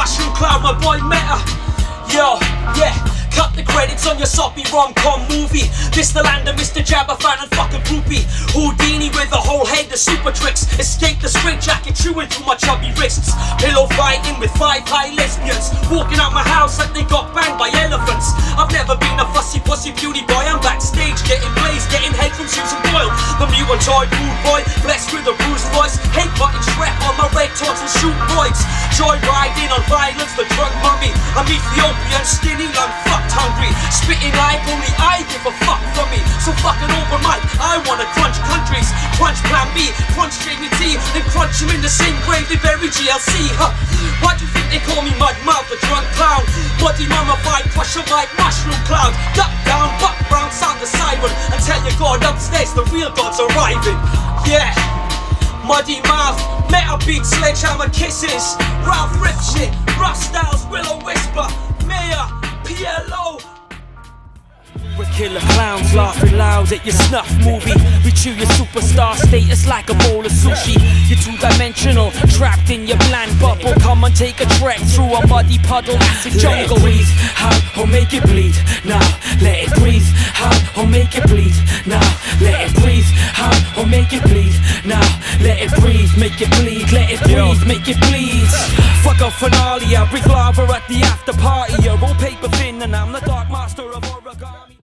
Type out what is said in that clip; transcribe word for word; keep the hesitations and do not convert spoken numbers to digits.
mushroom cloud, my boy Meta. Yo, yeah. Cut the credits on your soppy rom-com movie. This the land of Mister Jabba fan and fucking groupie. Houdini with a whole head of super tricks. Escape the straitjacket chewing through my chubby wrists. Pillow fighting with five high lesbians. Walking out my house like they got banged by elephants. I've never been a fussy pussy beauty boy. I'm backstage getting blazed, getting head from Susan Boyle. The mutant toy rude boy, blessed with a bruised voice. Hate button strap on my red tots and shoot roids. Joy riding on violence, the drug mummy. I'm Ethiopian, skinny, I'm fucked hungry. Spitting like only I give a fuck from me. So fucking open mic, I wanna crunch countries. Crunch plan B, crunch Jamie T, then crunch him in the same grave they bury G L C. Huh? Why do you think they call me mud mouth, the drunk clown? Muddy mummified, crush em like mushroom cloud. Duck down, buck round, sound the siren, and tell your god upstairs the real god's arriving. Yeah. Muddy mouth, Meta beat, sledgehammer kisses. Ralph rip shit, rough styles, Willow whisper. Mayor, P L O. We're killer clowns laughing loud at your snuff movie. We chew your superstar status like a bowl of sushi. You're two-dimensional, trapped in your bland bubble. Come and take a trek through a muddy puddle, acid jungle. Let it breathe, out or make it bleed. Now let it breathe, out or make it bleed. Now let it breathe, out or make it bleed. Now let it breathe, make it bleed. Let it breathe, make it bleed. Fuck a finale, I bring lava at the after party. You're all paper thin and I'm the dark master of origami.